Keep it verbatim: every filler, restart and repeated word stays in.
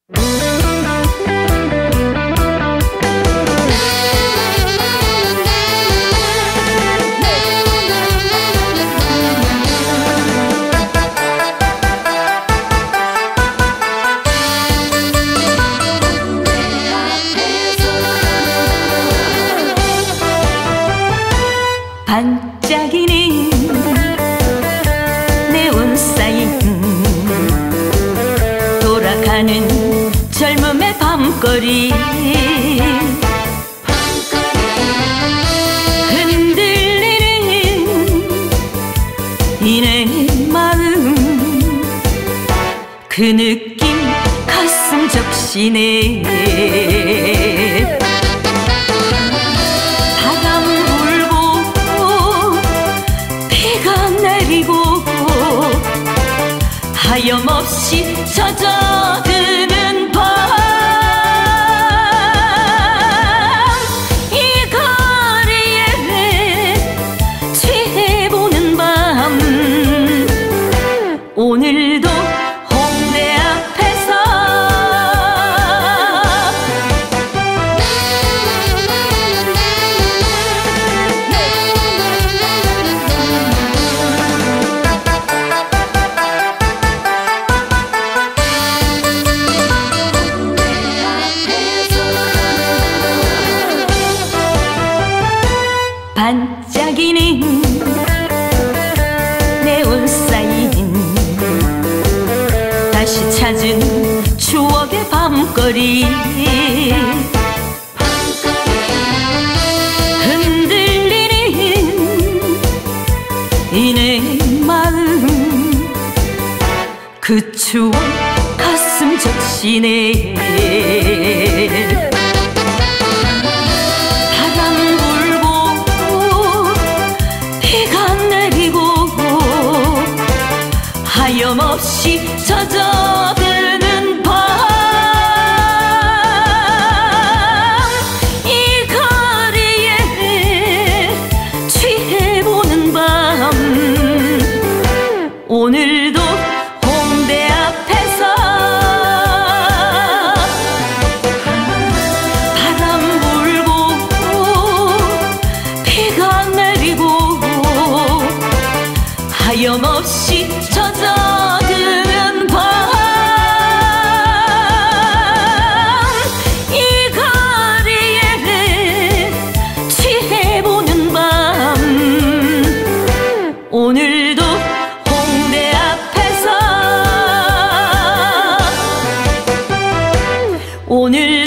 반짝이는 네온 사인 돌아가는 젊음의 밤거리 흔들리는 이 내 마음 그 느낌 가슴 적시네 하염없이 젖어드는 밤 이 거리에 취해보는 밤 오늘도 홍대 앞에서 반짝이는 네온 사인 다시 찾은 추억의 밤거리 흔들리는 이 내 마음 그 추억 가슴 적시네 하염없이 젖어드는 밤 이 거리에 취해보는 밤 오늘도 홍대 앞에서 바람 불고 비가 내리고 하염없이 젖어드는 밤 이 거리에 취해보는 밤 오늘도 홍대 앞에서 오늘